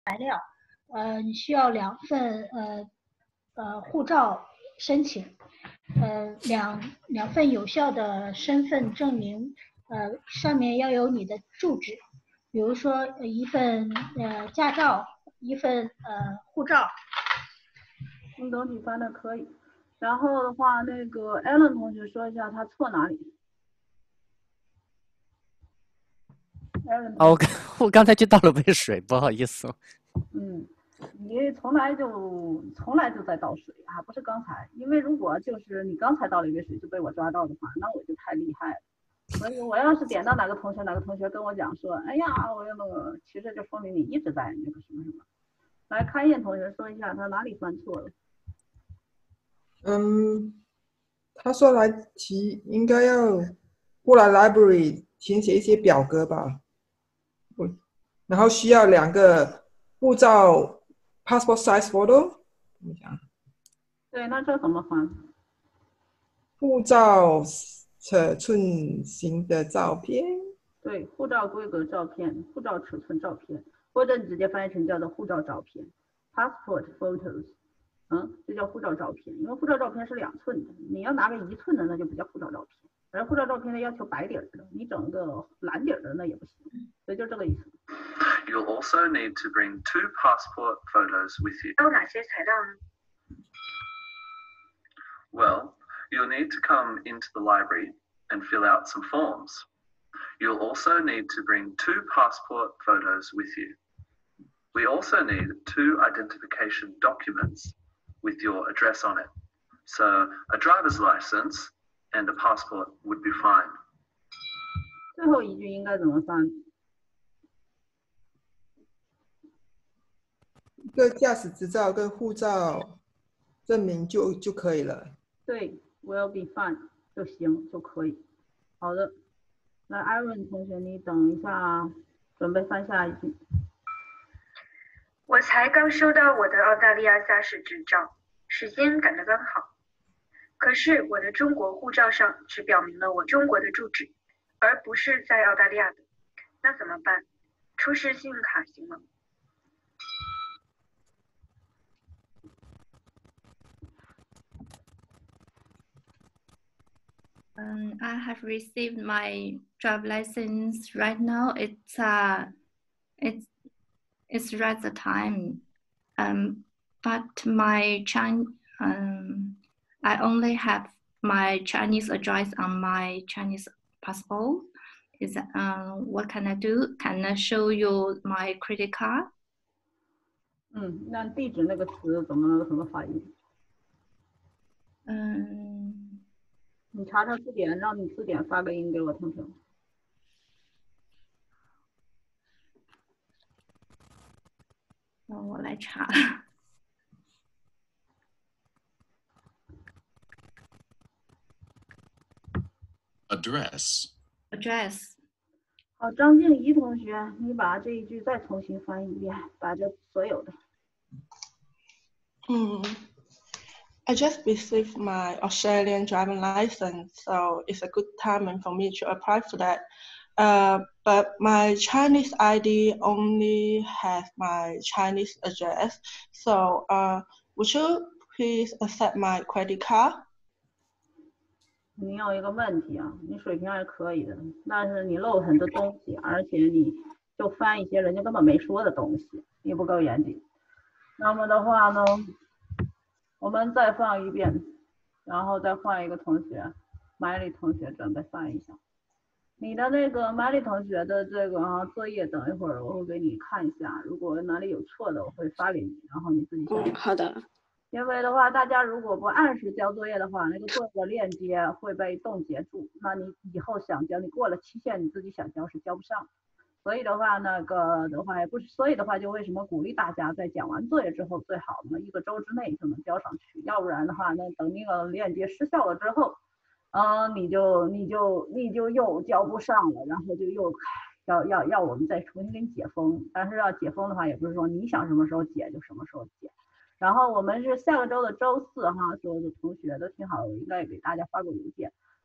你需要2份护照申请，两份有效的身份证明，上面要有你的住址，比如说一份驾照，一份护照。 总体翻的可以。然后的话，那个 Alan 同学说一下他错哪里。 我刚才去倒了杯水，不好意思。 你从来就在倒水啊，不是刚才。因为如果就是你刚才倒了一杯水就被我抓到的话，那我就太厉害了。所以我要是点到哪个同学跟我讲说，哎呀，我那个，其实就说明你一直在那个什么什么。来，开彦同学说一下他哪里犯错了。 他说来应该要过来 library 填写一些表格吧，然后需要2个护照 passport size photo。 对，那这怎么翻？ 护照尺寸型的照片。 对，护照规格照片，护照尺寸照片，或者你直接翻译成叫做护照照片 ，passport photos。这叫护照照片，因为护照照片是2寸的，你要拿个1寸的，那就不叫护照照片。而护照照片呢要求白底儿的，你整个蓝底儿的那也不行，所以就这个意思。 You'll also need to bring 2 passport photos with you. 还有哪些材料呢？ Well, you'll need to come into the library and fill out some forms. You'll also need to bring 2 passport photos with you. We also need 2 identification documents with your address on it. So a driver's license and a passport would be fine. 最后一句应该怎么翻？ 一个驾驶执照跟护照证明就可以了。 对 ，will be fine 就行就可以。好的，来 Aaron 同学，你等一下，准备翻下一句。 我才刚收到我的澳大利亚驾驶执照，时间赶得刚好。可是我的中国护照上只表明了我中国的住址，而不是在澳大利亚的，那怎么办？出示信用卡行吗 ？I have received my drive license right now. It's right the time, but I only have my Chinese address on my Chinese passport. What can I do? Can I show you my credit card? 那地址那个词怎么发音？你查查字典，让你字典发个音给我听听。 我来查。 Address。 好，张静怡同学，你把这一句再重新翻译一遍，把这所有的。 I just received my Australian driving license, so it's a good timing for me to apply for that. But my Chinese ID only has my Chinese address, so would you please accept my credit card? 你有一个问题啊，你水平还是可以的，但是你漏很多东西，而且你就翻一些人家根本没说的东西，你不够严谨。那么的话呢，我们再放一遍，然后再换一个同学，麦丽同学准备翻一下。你的那个麦丽同学的这个作业，等一会儿我会给你看一下，如果哪里有错的，我会发给你，然后你自己想。 好的。 因为的话，大家如果不按时交作业的话，那个作业的链接会被冻结住，那你以后想交，你过了期限，你自己想交是交不上。所以的话，那个的话也不是，所以的话就为什么鼓励大家在讲完作业之后，最好呢1个周之内就能交上去，要不然的话，那等那个链接失效了之后，你就又交不上了，然后就又要我们再重新给你解封。但是要解封的话，也不是说你想什么时候解就什么时候解。然后我们是下个周的周4哈，所有的同学都听好了，我应该也给大家发过邮件。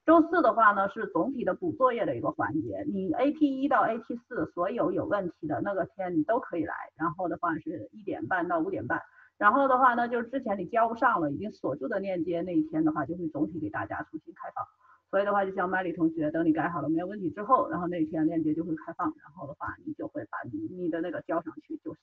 周4的话呢是总体的补作业的一个环节，你 AT1 到 AT4 所有有问题的那个天你都可以来，然后的话是1点半到5点半，然后的话呢就是之前你交不上了已经锁住的链接那一天的话就会总体给大家重新开放，所以的话就像麦丽同学，等你改好了没有问题之后，然后那一天链接就会开放，然后的话你就会把你的那个交上去就是。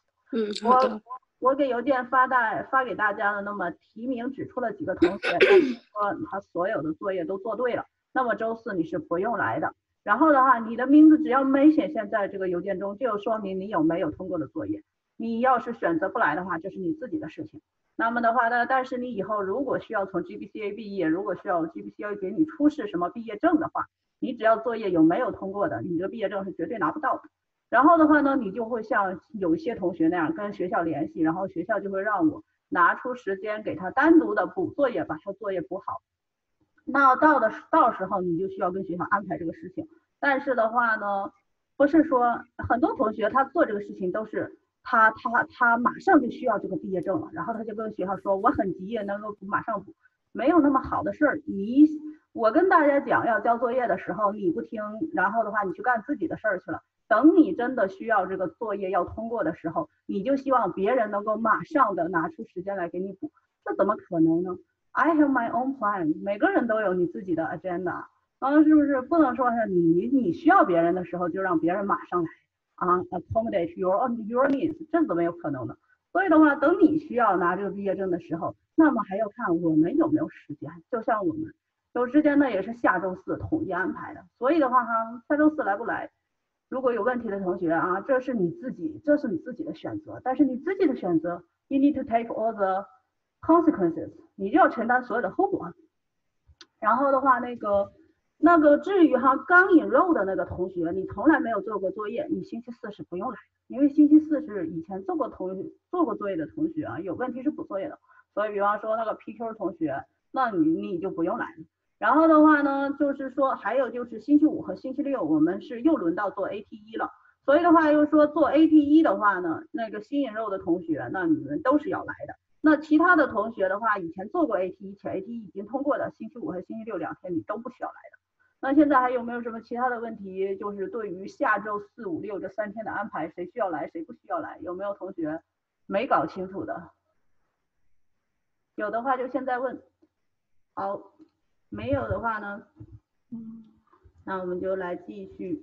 好的。 我给邮件发给大家的，那么提名指出了几个同学说他所有的作业都做对了，那么周4你是不用来的。然后的话，你的名字只要没显现在这个邮件中，就说明你有没有通过的作业。你要是选择不来的话，这是你自己的事情。那么的话呢，但是你以后如果需要从 GBCA 毕业，如果需要 GBCA 给你出示什么毕业证的话，你只要作业有没有通过的，你这个毕业证是绝对拿不到的。然后的话呢，你就会像有一些同学那样跟学校联系，然后学校就会让我拿出时间给他单独的补作业，把他作业补好。那到时候你就需要跟学校安排这个事情。但是的话呢，不是说很多同学他做这个事情都是他马上就需要这个毕业证了，然后他就跟学校说我很急能够马上补，没有那么好的事儿。我跟大家讲要交作业的时候你不听，然后的话你去干自己的事儿去了。等你真的需要这个作业要通过的时候，你就希望别人能够马上的拿出时间来给你补，这怎么可能呢？ I have my own plan， 每个人都有你自己的 agenda， 是不是不能说是你需要别人的时候就让别人马上来accommodate your needs， 这怎么有可能呢？所以的话，等你需要拿这个毕业证的时候，那么还要看我们有没有时间，就像我们有时间呢也是下周4统一安排的，所以的话下周4来不来，如果有问题的同学这是你自己的选择，但是你自己的选择 you need to take all the consequences， 你就要承担所有的后果。然后的话那个至于刚引入的那个同学，你从来没有做过作业，你星期4是不用来的，因为星期4是以前做过作业的同学有问题是补作业的，所以比方说那个 PQ 同学，那你就不用来了。然后的话呢，就是说还有就是星期5和星期6我们是又轮到做 AT1 了，所以的话又说做 AT1 的话呢，那个新引入的同学那你们都是要来的。那其他的同学的话，以前做过 AT1 且 AT1 已经通过的，星期5和星期62天你都不需要来的。那现在还有没有什么其他的问题？就是对于下周4、5、6这3天的安排，谁需要来谁不需要来，有没有同学没搞清楚的？有的话就现在问。好，没有的话呢，那我们就来继续。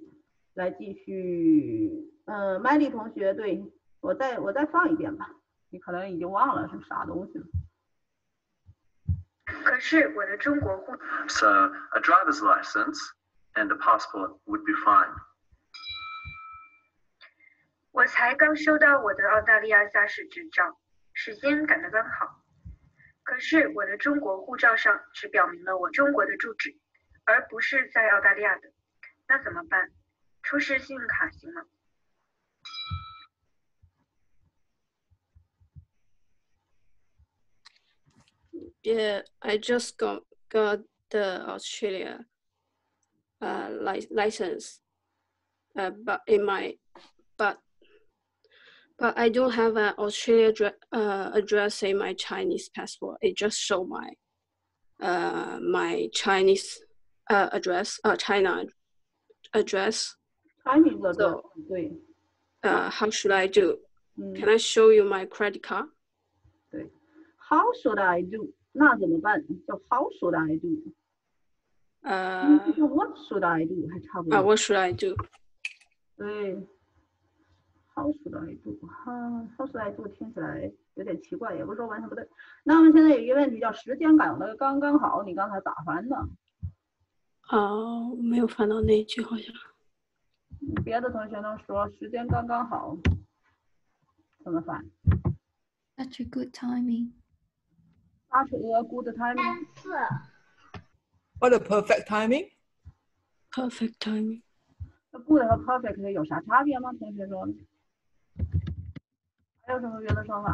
麦丽同学，对，我再放一遍吧，你可能已经忘了是啥东西了。 可是我的中国护 So a driver's license and a passport would be fine. 我才刚收到我的澳大利亚驾驶执照，时间赶得刚好。可是我的中国护照上只表明了我中国的住址，而不是在澳大利亚的，那怎么办？出示信用卡行吗？ Yeah, I just got the Australia license, but I don't have an Australia address in my Chinese passport. It just show my my Chinese address, China address. Chinese address, so, 对。 how should I do? Can I show you my credit card? 对 ，How should I do? 那怎么办？叫 How should I do? 就 What should I do 还差不多。 What should I do? 对 ，How should I do? How should I do 听起来有点奇怪，也不是说完全不对。那么现在有一个问题叫时间赶得刚刚好，你刚才咋翻的？ 没有翻到那一句好像。 别的同学能说时间刚刚好怎么翻 ？Such a good timing. Such a good timing. What a perfect timing. Perfect timing. Good 和 perfect 有啥差别吗？同学说，还有什么别的说法？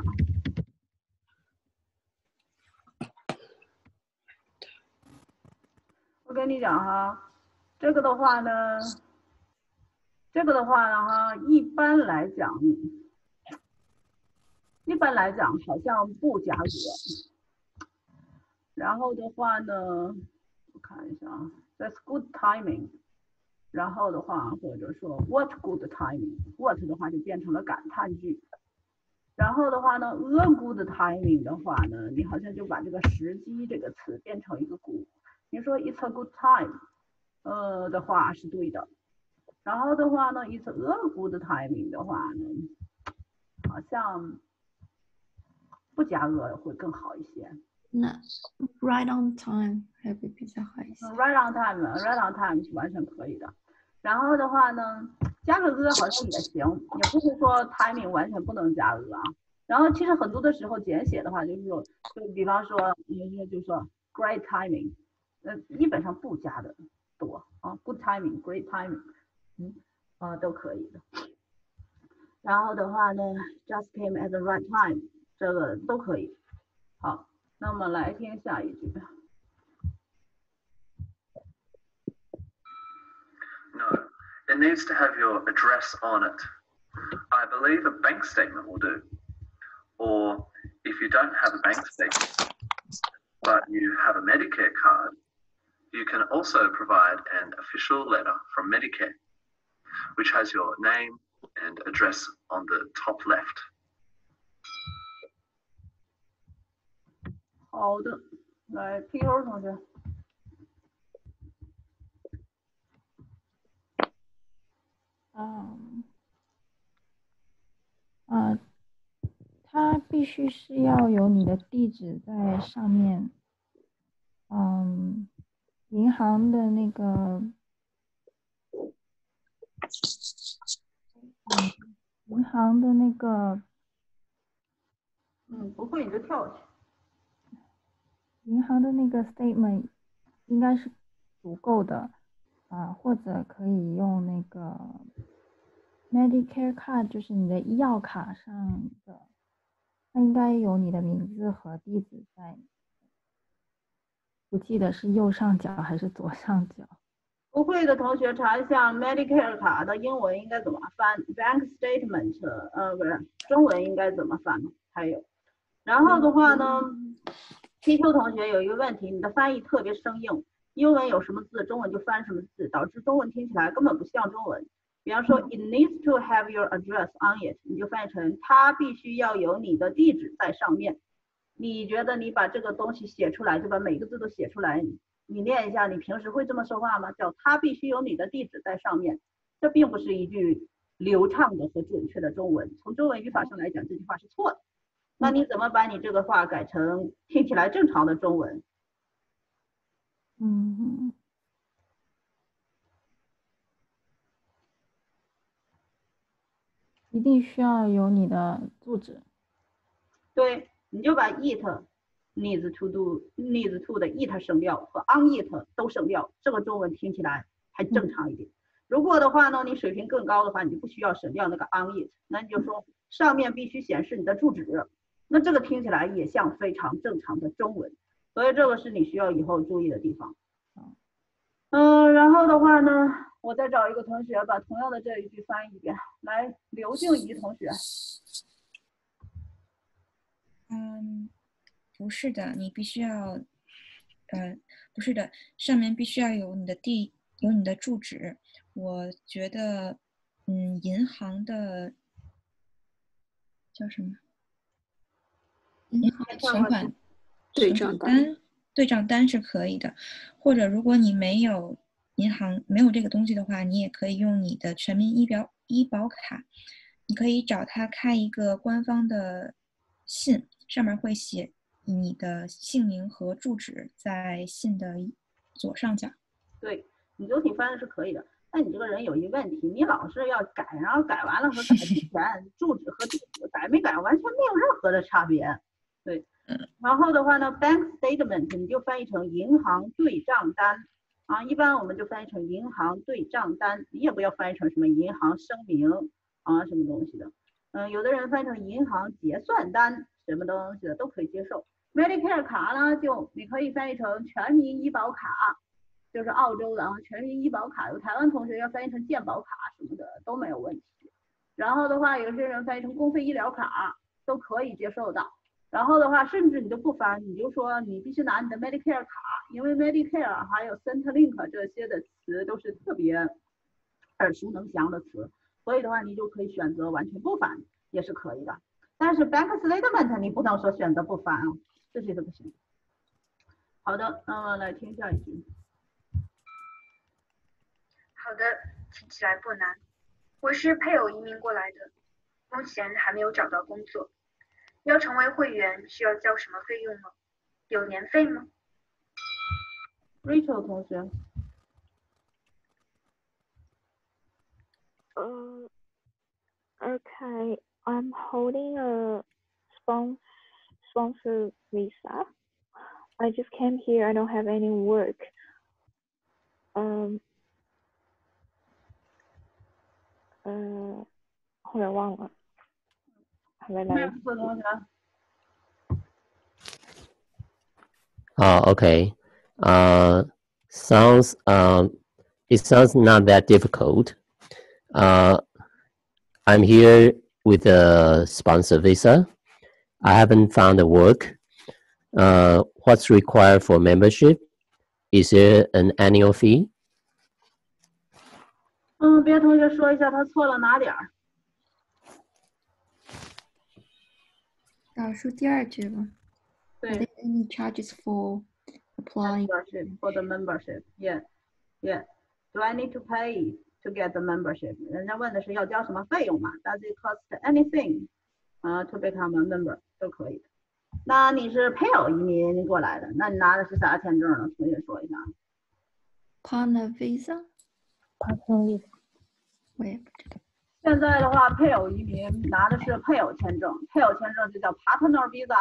我跟你讲哈，这个的话呢，一般来讲好像不加格。然后的话呢，我看一下啊， ，That's good timing。然后的话，或者说 What good timing？What 的话就变成了感叹句。然后的话呢 ，a good timing 的话呢，你好像就把这个时机这个词变成一个古。你说 It's a good time， 的话是对的。然后的话呢 ，It's a good timing 的话呢，好像不加 a 会更好一些。 那 right on time 还会比较好一些。 right on time 是完全可以的。然后的话呢，加个 a 好像也行，也不是说 timing 完全不能加 a 啊。然后其实很多的时候简写的话，就是说，就比方说，就说 great timing， 基本上不加的多啊 ，good timing、great timing， 都可以的。然后的话呢 ，just came at the right time， 这个都可以。好，那么来听下一句。 No, it needs to have your address on it. I believe a bank statement will do. Or if you don't have a bank statement, but you have a Medicare card, you can also provide an official letter from Medicare, which has your name and address on the top left. 好的，来 PQ 同学。 它必须是要有你的地址在上面。银行的那个，银行的那个， 不会你就跳去。 银行的那个 statement 应该是足够的，或者可以用那个 Medicare card， 就是你的医药卡上的，它应该有你的名字和地址在，不记得是右上角还是左上角。 不会的同学查一下 Medicare 卡的英文应该怎么翻 ，Bank Statement， 不是中文应该怎么翻？还有，然后的话呢 ，PQ 同学有一个问题，你的翻译特别生硬，英文有什么字，中文就翻什么字，导致中文听起来根本不像中文。比方说 ，It needs to have your address on it， 你就翻译成它必须要有你的地址在上面。你觉得你把这个东西写出来，就把每个字都写出来，你念一下，你平时会这么说话吗？叫它必须有你的地址在上面，这并不是一句流畅的和准确的中文。从中文语法上来讲，这句话是错的。那你怎么把你这个话改成听起来正常的中文？ 一定需要有你的住址。 对，你就把 it needs to do、needs to 的 it 省掉和 on it 都省掉，这个中文听起来还正常一点。如果的话呢，你水平更高的话，你就不需要省掉那个 on it， 那你就说上面必须显示你的住址，那这个听起来也像非常正常的中文，所以这个是你需要以后注意的地方。然后的话呢，我再找一个同学把同样的这一句翻译一遍，来，刘静怡同学。 不是的，你必须要，不是的，上面必须要有你的住址。我觉得，银行的叫什么？银行的存款对账单是可以的，或者如果你没有银行没有这个东西的话，你也可以用你的全民医保卡，你可以找他开一个官方的信，上面会写你的姓名和住址在信的左上角。 对，你整体翻的是可以的，但你这个人有一问题，你老是要改，然后改完了和改之前住址和地址改没改完全没有任何的差别。对，然后的话呢 ，bank statement 你就翻译成银行对账单啊，一般我们就翻译成银行对账单，你也不要翻译成什么银行声明啊什么东西的。有的人翻译成银行结算单，什么东西的都可以接受。Medicare 卡呢，就你可以翻译成全民医保卡，就是澳洲的啊，全民医保卡。有台湾同学要翻译成健保卡什么的都没有问题。然后的话，有些人翻译成公费医疗卡都可以接受的。 然后的话，甚至你就不翻，你就说你必须拿你的 Medicare 卡，因为 Medicare 还有 Centrelink 这些的词都是特别耳熟能详的词，所以的话你就可以选择完全不翻也是可以的。但是 Bank Statement 你不能说选择不翻啊，这些都不行。好的，那么来听下一句。 好的，听起来不难。我是配偶移民过来的，目前还没有找到工作。要成为会员需要交什么费用吗？有年费吗？ Rachel 同学。 Okay, I'm holding a sponsor visa. I just came here. I don't have any work. 后来忘了，还没来。 同学。 Okay. Sounds it sounds not that difficult. I'm here with a sponsor visa. I haven't found a work. What's required for membership? Is there an annual fee? 别的同学说一下他错了哪点儿。 导数第二句吧。 对。 Are there any charges for applying? For the membership, yeah. Do I need to pay to get the membership? 人家问的是要交什么费用嘛 ？Does it cost anything? To become a member 都可以的。那你是配偶移民过来的，那你拿的是啥签证呢？同学说一下。 Partner visa。Partner visa。我也不知道。 现在的话，配偶移民拿的是配偶签证，配偶签证就叫 partner visa。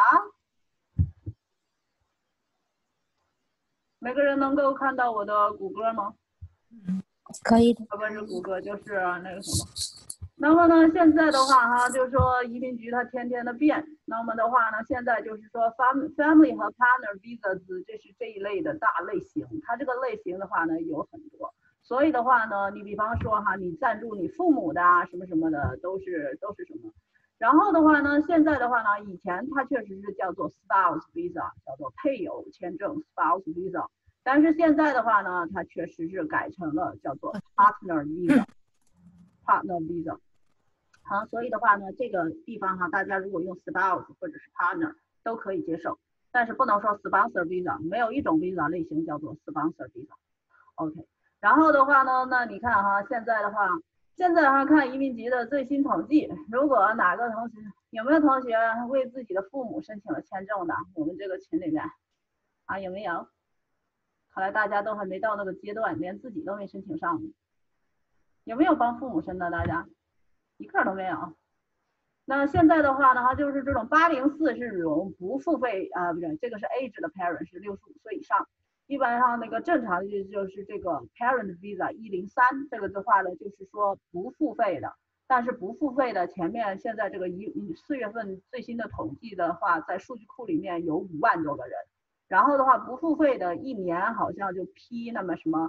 每个人能够看到我的谷歌吗？ 可以的。 不是谷歌，就是那个什么。那么呢，现在的话哈，就是说移民局它天天的变。那么的话呢，现在就是说 family 和 partner visas 这是这一类的大类型。它这个类型的话呢有很多，所以的话呢，你比方说哈，你赞助你父母的啊，什么什么的，都是什么。然后的话呢，现在的话呢，以前它确实是叫做 spouse visa， 叫做配偶签证 spouse visa。但是现在的话呢，它确实是改成了叫做 partner visa，partner visa。好，所以的话呢，这个地方哈，大家如果用 spouse 或者是 partner 都可以接受，但是不能说 sponsor visa， 没有一种 visa 类型叫做 sponsor visa。OK， 然后的话呢，那你看哈，现在看移民局的最新统计，如果哪个同学有没有同学为自己的父母申请了签证的？我们这个群里面啊，有没有？看来大家都还没到那个阶段，连自己都没申请上呢。有没有帮父母申的？大家一个都没有。那现在的话呢，就是这种804是这种不付费不对，这个是 age 的 parent 是65岁以上。一般上那个正常的就是这个 parent visa 103，这个的话呢就是说不付费的。但是不付费的前面现在这个4月份最新的统计的话，在数据库里面有5万多个人。然后的话，不付费的一年好像就批那么什么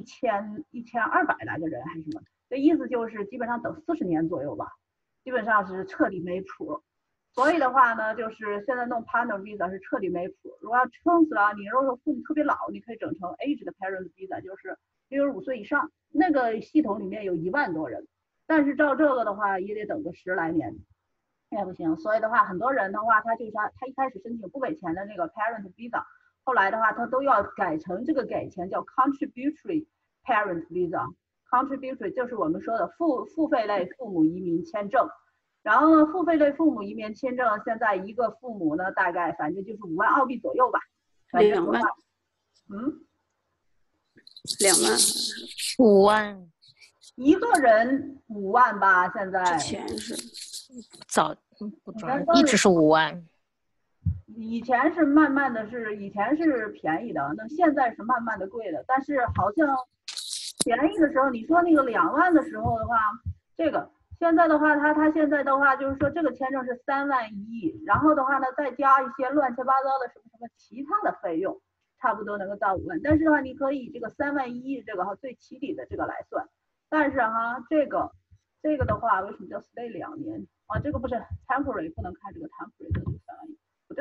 1200来个人还是什么，这意思就是基本上等40年左右吧，基本上是彻底没谱。所以的话呢，就是现在弄 partner visa 是彻底没谱。如果要撑死了，你如果父母特别老，你可以整成 age 的 parent visa， 就是65岁以上，那个系统里面有1万多人，但是照这个的话也得等个10来年。也不行，所以的话，很多人的话，他一开始申请不给钱的那个 parent visa， 后来的话，他都要改成这个给钱叫 contributory parent visa。contributory 就是我们说的付费类父母移民签证。然后呢，付费类父母移民签证现在一个父母呢，大概反正就是5万澳币左右吧。 2万。2万。 5万。 一个人5万吧，现在。 之前是。 早不知道，一直是5万。 以前是慢慢的以前是便宜的，那现在是慢慢的贵的。但是好像便宜的时候，你说那个2万的时候的话，这个现在的话，他现在的话就是说这个签证是3万1，然后的话呢再加一些乱七八糟的什么其他的费用，差不多能够到5万。但是的话，你可以这个3万1这个最起底的这个来算，但是这个的话为什么叫 stay 2年？这个不是 temporary， 不能看这个 temporary 的3万1。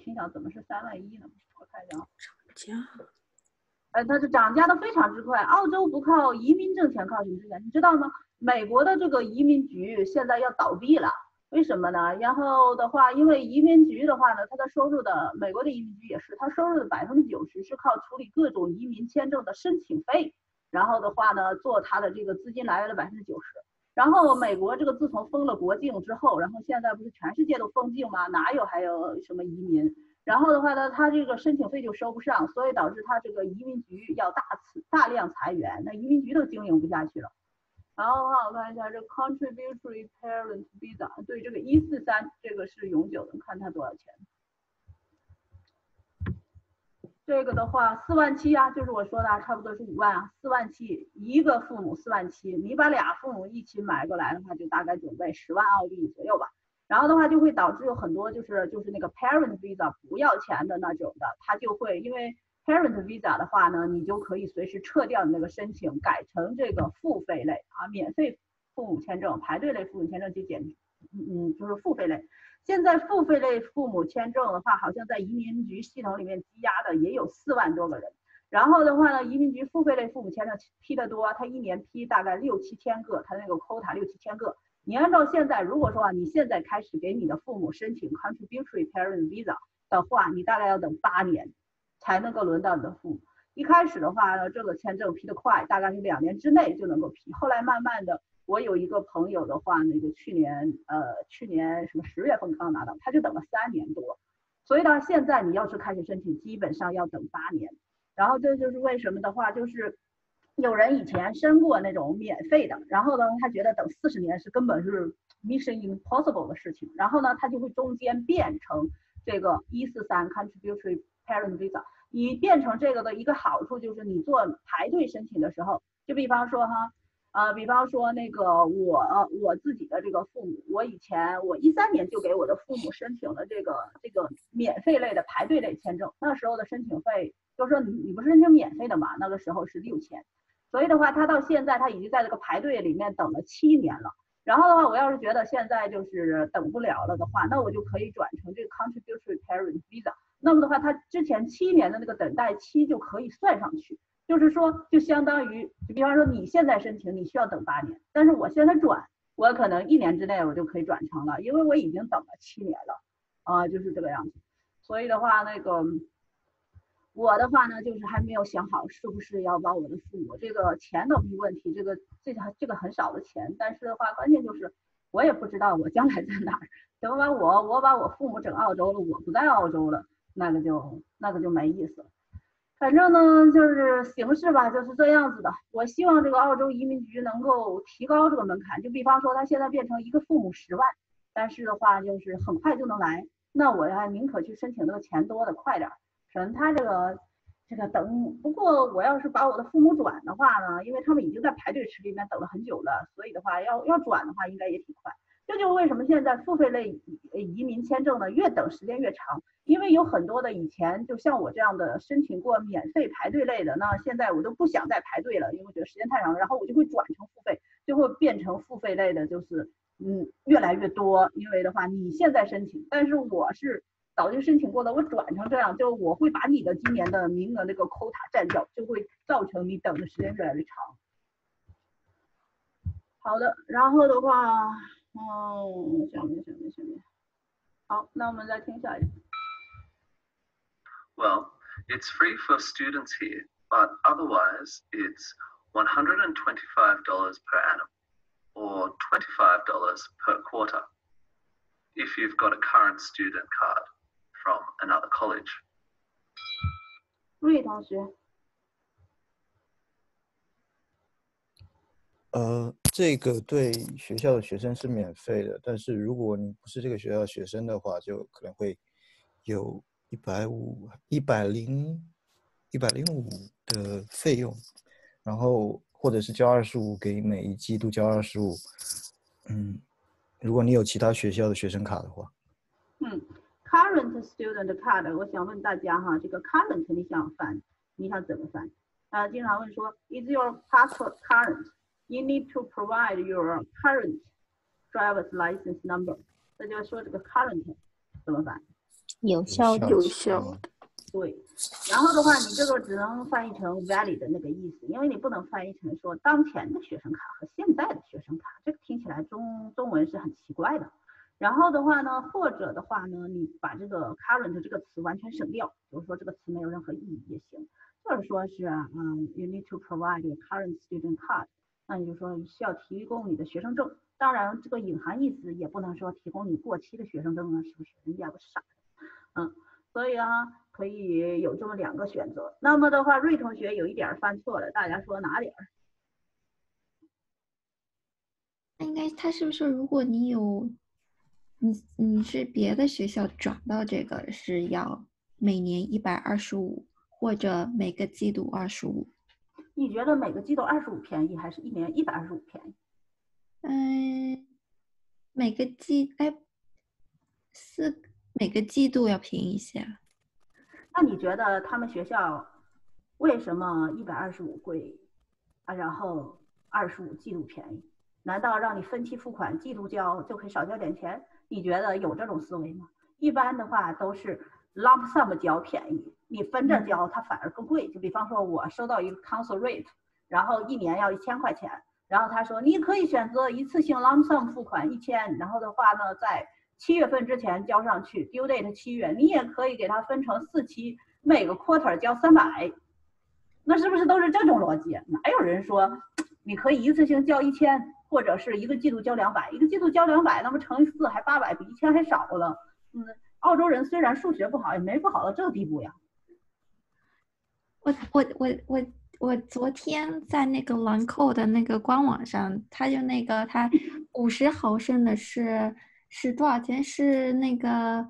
心想怎么是31000呢？我看一下啊， 涨价，它是涨价的非常之快。澳洲不靠移民挣钱，靠什么挣钱？你知道吗？美国的这个移民局现在要倒闭了。为什么呢？然后的话，因为移民局的话呢，它的收入的，美国的移民局也是，它收入的90%是靠处理各种移民签证的申请费，然后的话呢，做它的这个资金来源的90%。然后美国这个自从封了国境之后，然后现在不是全世界都封境吗？哪有还有什么移民？然后的话呢，它这个申请费就收不上，所以导致它这个移民局要大量裁员，那移民局都经营不下去了。然后的话，我看一下这 contributory parent visa， 对，这个143这个是永久的，看它多少钱。这个的话47000啊，就是我说的差不多是5万啊，47000一个父母47000，你把俩父母一起买过来的话，就大概准备10万澳币左右吧。然后的话就会导致有很多就是那个 parent visa 不要钱的那种的，它就会因为 parent visa 的话呢，你就可以随时撤掉你那个申请，改成这个付费类啊，免费父母签证、排队类父母签证就就是付费类。现在付费类父母签证的话，好像在移民局系统里面积压的也有4万多个人。然后的话呢，移民局付费类父母签证批的多，它一年批大概6-7千个，它那个 quota 6-7千个。你按照现在，如果说你现在开始给你的父母申请 contributory parent visa 的话，你大概要等8年才能够轮到你的父母。一开始的话呢，这个签证批得快，大概是2年之内就能够批。后来慢慢的，我有一个朋友的话，那个去年什么10月份刚拿到，他就等了3年多。所以呢，现在你要是开始申请，基本上要等8年。然后这就是为什么的话，就是有人以前申过那种免费的，然后呢，他觉得等40年是根本是 mission impossible 的事情，然后呢，他就会中间变成这个143 contributory parent visa。你变成这个的一个好处就是你做排队申请的时候，就比方说比方说那个我自己的这个父母，我13年就给我的父母申请了这个免费类的排队类签证，那时候的申请费就是说你不是申请免费的嘛，那个时候是6000，所以的话他到现在他已经在这个排队里面等了7年了。然后的话，我要是觉得现在就是等不了了的话，那我就可以转成这个 contributory parent visa。那么的话，他之前7年的那个等待期就可以算上去，就是说，就相当于，就比方说你现在申请，你需要等8年，但是我现在转，我可能1年之内我就可以转成了，因为我已经等了7年了，就是这个样子。所以的话，那个我的话呢，就是还没有想好是不是要把我的父母这个钱倒没问题，这个很少的钱，但是的话，关键就是我也不知道我将来在哪儿。等把我把我父母整澳洲了，我不在澳洲了，那个就没意思了。反正呢，就是形式吧，就是这样子的。我希望这个澳洲移民局能够提高这个门槛，就比方说他现在变成一个父母10万，但是的话就是很快就能来，那我还宁可去申请那个钱多的快点。省他这个等，不过我要是把我的父母转的话呢，因为他们已经在排队池里面等了很久了，所以的话要转的话应该也挺快。这就是为什么现在付费类移民签证呢越等时间越长，因为有很多的以前就像我这样的申请过免费排队类的，那现在我都不想再排队了，因为我觉得时间太长了，然后我就会转成付费，就会变成付费类的，就是越来越多。因为的话你现在申请，但是我是早就申请过的，我转成这样，就我会把你的今年的名额那个 quota 占掉，就会造成你等的时间越来越长。好的，然后的话，下面，好，那我们再听下一个。 Well, it's free for students here, but otherwise it's $125 per annum, or $25 per quarter, if you've got a current student card from another college. 瑞同学。 这个对学校的学生是免费的，但是如果你不是这个学校的学生的话，就可能会有105的费用，然后或者是交25，给每一季度交25。如果你有其他学校的学生卡的话。 current student card， 我想问大家哈，这个 current 你想怎么翻？经常问说 ，Is your passport current？You need to provide your current driver's license number。这就说这个 current 怎么办有效的， 有效的。 对，然后的话，你这个只能翻译成 valid 的那个意思，因为你不能翻译成说当前的学生卡和现在的学生卡，这个听起来中文是很奇怪的。然后的话呢，或者的话呢，你把这个 current 这个词完全省掉，比如说这个词没有任何意义也行，就是说是you need to provide your current student card， 那你就说需要提供你的学生证。当然，这个隐含意思也不能说提供你过期的学生证啊，是不是？人家不是傻的，所以可以有这么2个选择。那么的话，瑞同学有一点犯错了，大家说哪点？ 那应该他是不是如果你有你是别的学校转到这个是要每年125，或者每个季度25？ 你觉得每个季度25便宜，还是1年125便宜？ 每个季度要便宜一些。 那你觉得他们学校为什么125贵然后25季度便宜？难道让你分期付款，季度交就可以少交点钱？你觉得有这种思维吗？一般的话都是 lump sum 交便宜，你分着交它反而更贵。就比方说我收到一个 council rate， 然后1年要1000块钱，然后他说你可以选择一次性 lump sum 付款1000，然后的话呢在7月份之前交上去 ，due date 7月，你也可以给它分成4期，每个 quarter 交300，那是不是都是这种逻辑？哪有人说你可以一次性交1000，或者是一个季度交200，一个季度交200，那么乘以4还800，比1000还少了。澳洲人虽然数学不好，也没不好到这个地步呀。 我昨天在那个兰蔻的那个官网上，它就那个它50毫升的是多少钱？是那个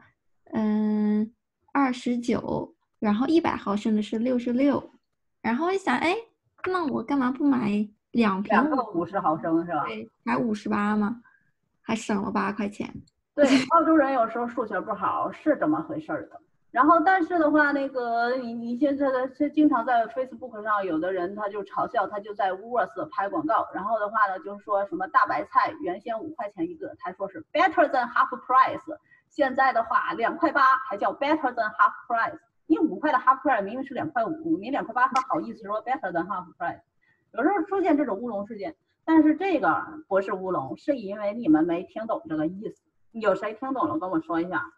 29，然后100毫升的是66。然后我想，哎，那我干嘛不买2瓶？2 个50毫升是吧？ 对，才58吗？还省了8块钱。 对，澳洲人有时候数学不好是这么回事的。然后，但是的话，那个你现在经常在 Facebook 上，有的人他就嘲笑，他就在 Woolworths 拍广告，然后的话呢，就是说什么大白菜原先5块钱一个，他说是 better than half price， 现在的话2块8还叫 better than half price。你5块的 half price 明明是2块5，你2块8还好意思说 better than half price？ 有时候出现这种乌龙事件，但是这个不是乌龙，是因为你们没听懂这个意思。有谁听懂了跟我说一下？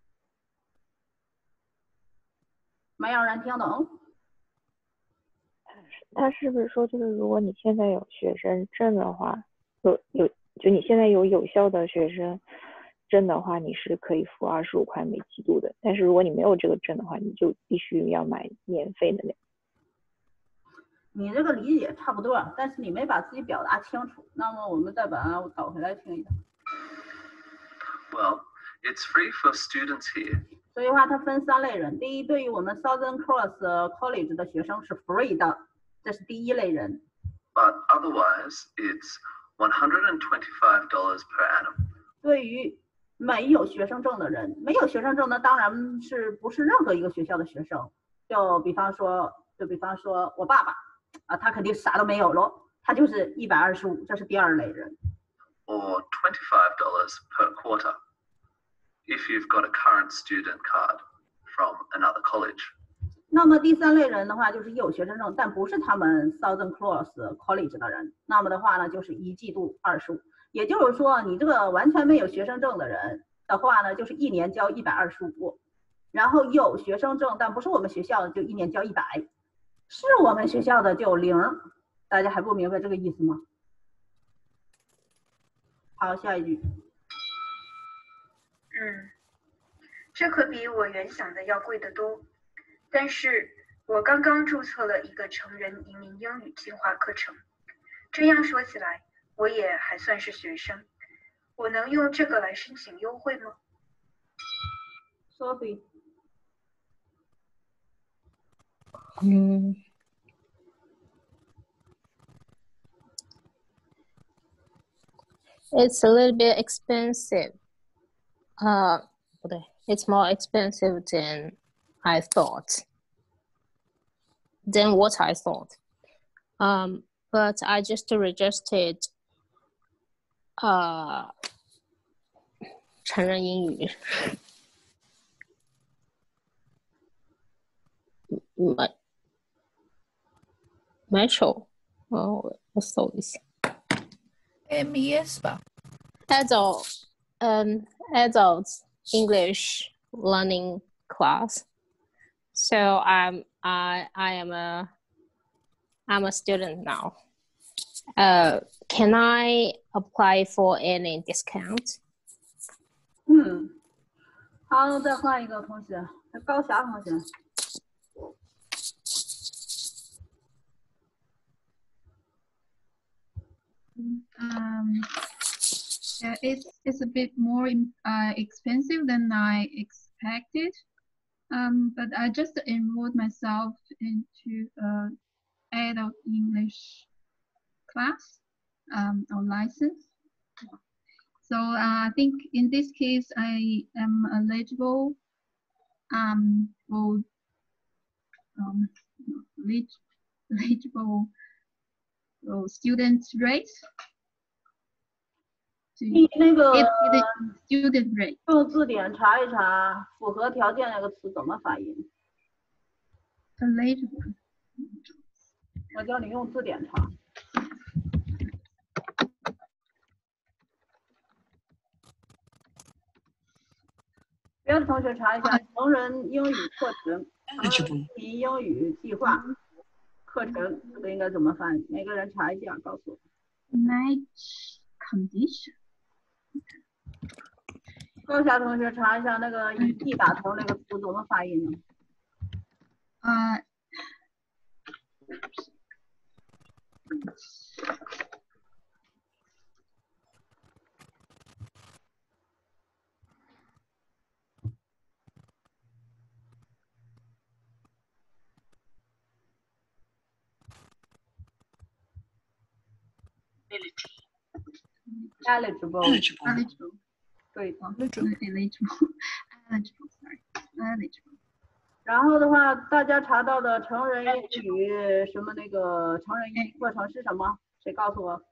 没有人听懂。 他是不是说，就是如果你现在有学生证的话，就你现在有效的学生证的话，你是可以付25块每季度的。但是如果你没有这个证的话，你就必须要买免费的那个。 你这个理解差不多，但是你没把自己表达清楚。那么我们再把它导回来听一下。 Well, it's free for students here. 所以的话，它分3类人。第一，对于我们 Southern Cross College 的学生是 free 的，这是第一类人。 But otherwise, it's $125 per annum. 对于没有学生证的人，没有学生证呢，当然是不是任何一个学校的学生。就比方说我爸爸他肯定啥都没有咯，他就是125，这是第2类人。 Or $25 per quarter if you've got a current student card from another college. 那么第3类人的话，就是有学生证但不是他们 Southern Cross College 的人，那么的话呢，就是1季度25。也就是说，你这个完全没有学生证的人的话呢，就是1年交125，然后有学生证但不是我们学校的就1年交100，是我们学校的就0。大家还不明白这个意思吗？好，下一句。 这可比我原想的要贵得多。但是我刚刚注册了一个成人移民英语计划课程，这样说起来，我也还算是学生。我能用这个来申请优惠吗 ？Sophie。 It's a little bit expensive. It's more expensive than I thought. Than what I thought. But I just registered 成人英语。 metro，我搜一下 MES 吧。 adult English learning class. So I'm a student now. Can I apply for any discount? 好，再换一个同学，高霞同学。 Yeah, it's a bit more expensive than I expected. But I just enrolled myself into adult English class or license. So I think in this case I am eligible for eligible student rate. 你那个 student rate 用字典查一查符合条件那个词怎么发音。 eligible 我叫你用字典查。别的同学查一下成人英语课程、成人英语计划课程，这个应该怎么翻？每个人查一下，告诉我。 match condition。 高霞同学查一下那个以 T 打头那个词怎么发音呢？eligible 对 eligible然后的话，大家查到的成人英语什么那个成人英语课程是什么？谁告诉我？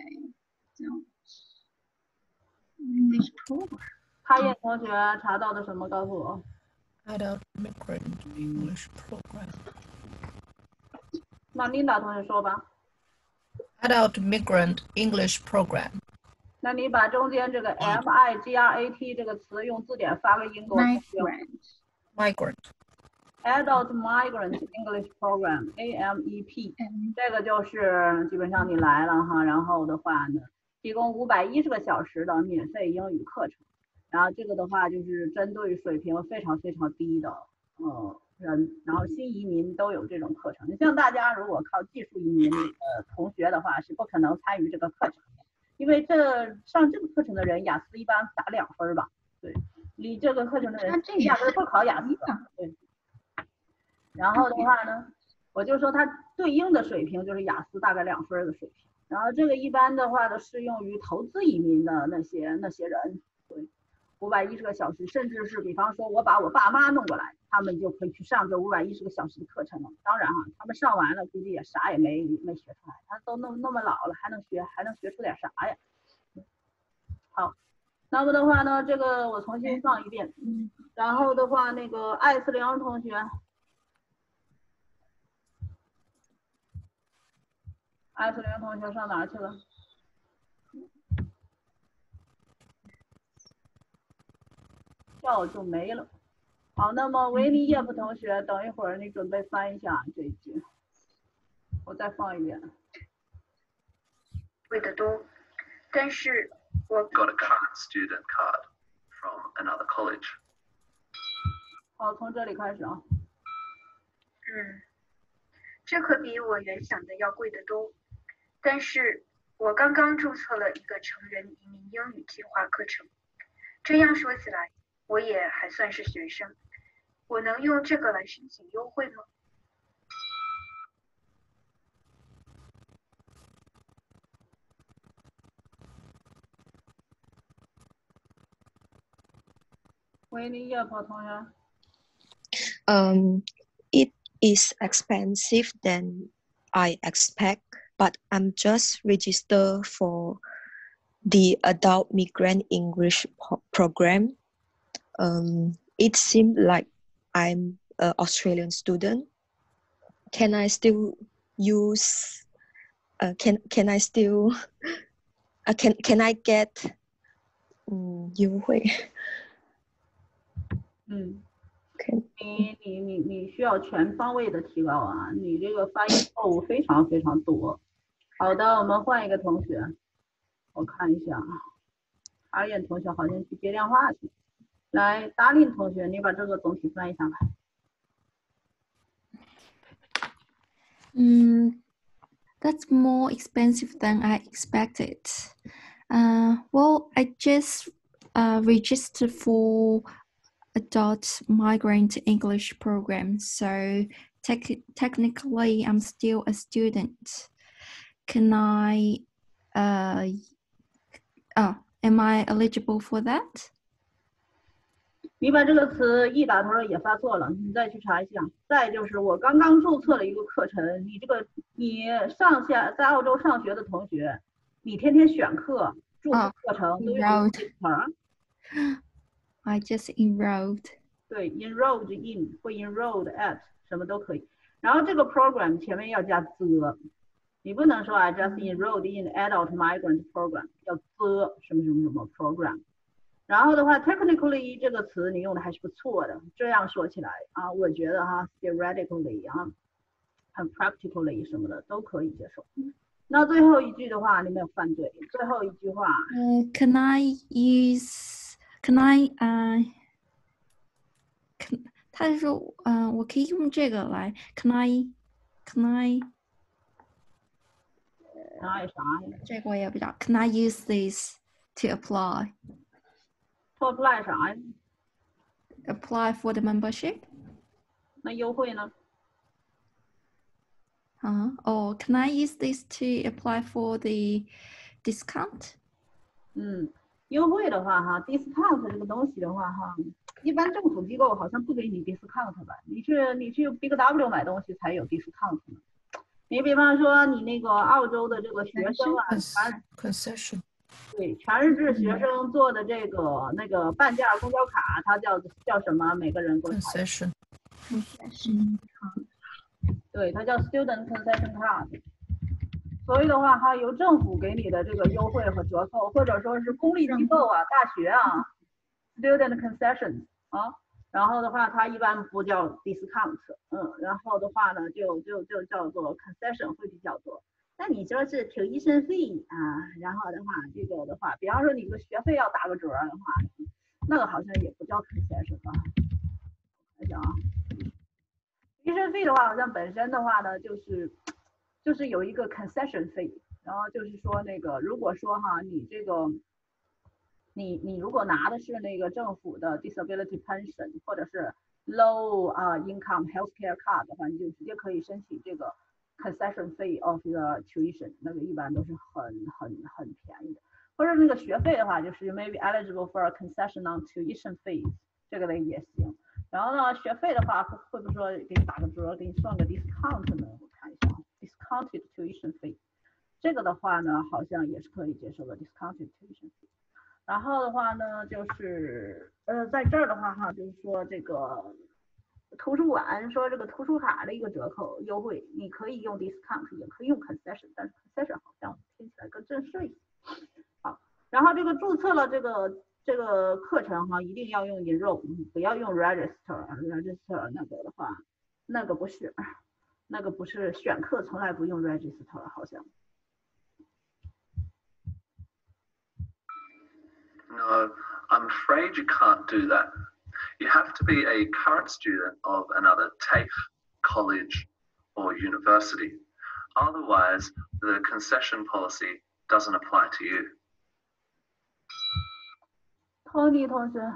English program。 哈叶同学查到的什么？告诉我。 Adult Migrant English Program。 那琳达同学说吧。 Adult Migrant English Program。 那你把中间这个 MIGRAT 这个词用字典发个音给我。 Migrant。Adult Migrant English Program AMEP， 这个就是基本上你来了哈，然后的话呢，提供510个小时的免费英语课程，然后这个的话就是针对水平非常非常低的人，然后新移民都有这种课程。你像大家如果靠技术移民同学的话，是不可能参与这个课程的，因为上这个课程的人雅思一般打2分吧，对，离这个课程的人压根不考雅思的，对。然后的话呢，我就说它对应的水平就是雅思大概2分的水平。然后这个一般的话呢，适用于投资移民的那些人，对，510个小时，甚至是比方说我把我爸妈弄过来，他们就可以去上这510个小时的课程了。当然哈，他们上完了估计也啥也没学出来，他都那么老了，还能学出点啥呀？好，那么的话呢，这个我重新放一遍，然后的话那个艾斯玲同学。艾斯玲同学上哪去了？跳就没了。好，那么维尼叶夫同学，等一会儿你准备翻一下这一句，我再放一遍。 贵得多，但是我 got a current student card from another college. 好，从这里开始啊。 这可比我原想的要贵得多。但是我刚刚注册了一个成人移民英语计划课程，这样说起来，我也还算是学生。我能用这个来申请优惠吗？ 维尼叶普同学。 It is expensive than I expect. But I'm just registered for the Adult Migrant English program. It seems like I'm an Australian student, can I still use? Can I still? Can I get 优惠？ 你需要全方位的提高啊！你这个发音错误非常非常多。好的，我们换一个同学，我看一下啊，阿燕同学好像去接电话去。来，达令同学，你把这个总体翻译上来。 That's more expensive than I expected. Well, I just registered for adult migrant English program, so technically I'm still a student. Can I, am I eligible for that? 你把这个词一打头也发错了，你再去查一下。再就是我刚刚注册了一个课程，你上下在澳洲上学的同学，你天天选课、注册课程都有这词儿。 I just enrolled. 对 ，enrolled in 或 enrolled at 什么都可以。然后这个 program 前面要加 the， 你不能说I just enrolled in adult migrant program， 要 the 什么什么什么 program。然后的话 ，technically 这个词你用的还是不错的。这样说起来啊，我觉得哈 ，theoretically 啊，很 practically 什么的都可以接受。那最后一句的话，你没有犯对。最后一句话。 Can I use? Can I? 他是说，我可以用这个来。Can I? 啥呀？ 这个我也不知道。Can I use this to apply? To apply 啥呀 ？Apply for the membership. 那优惠呢 ？Can I use this to apply for the discount? 优惠的话哈 ，discount 这个东西的话哈，一般政府机构好像不给你 discount 吧？你去 Big W 买东西才有 discount 呢。你比方说你那个澳洲的这个学生啊 ，concession。 对，全日制学生做的这个那个半价公交卡，它叫什么？每个人给我查。 concession。 对，它叫 student concession card。所以的话哈，由政府给你的这个优惠和折扣，或者说是公立机构啊、大学啊 ，student concession 啊，然后的话它一般不叫 discount， 然后的话呢就叫做 concession 会比较多。那你说是 tuition fee 啊，然后的话这个的话，比方说你个学费要打个折的话，那个好像也不叫 concession 啊。看一下啊 ，tuition fee 的话，好像本身的话呢就是有一个 concession fee， 然后就是说那个如果说哈你这个你如果拿的是那个政府的 disability pension 或者是 low income healthcare card 的话，你就直接可以申请这个 concession fee of the tuition， 那个一般都是很便宜的。或者那个学费的话，就是 maybe eligible for a concession on tuition fees， 这个的也行。然后呢，学费的话会不会说给你打个折，给你算个 discount 呢？我看一下 ，discounted tuition fee， 这个的话呢，好像也是可以接受的 discounted tuition fee。然后的话呢，就是在这儿的话哈，就是说这个图书馆说这个图书卡的一个折扣优惠，你可以用 discount， 也可以用 concession， 但是 concession 好像听起来更正式一些。好，然后这个注册了这个课程哈，一定要用 enroll， 不要用 register 那个的话，那个不是选课从来不用 register 好像。 No, I'm afraid you can't do that. You have to be a current student of another TAFE, college, or university. Otherwise, the concession policy doesn't apply to you. Tony 同学。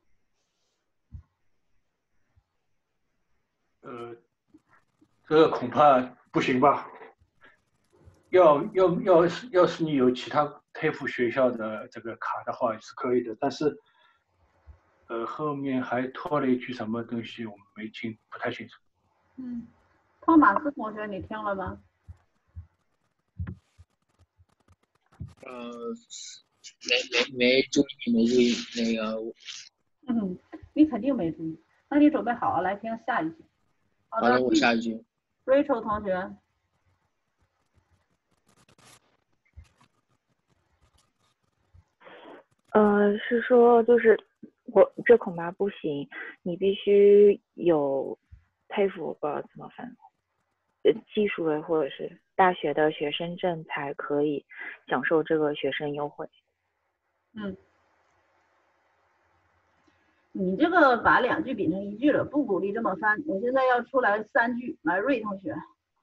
这个恐怕不行吧？要是你有其他TAFE学校的这个卡的话是可以的，但是后面还拖了一句什么东西，我们不太清楚。 托马斯同学，你听了吗？ 没注意那个。 你肯定没注意，那你准备好了来听下一句。 好的，我下一句。 Rachel 同学。 是说就是这恐怕不行，你必须有TAFE怎么翻？技术的或者是大学的学生证才可以享受这个学生优惠。 你这个把2句比成1句了，不鼓励这么翻。我现在要出来3句，来瑞同学。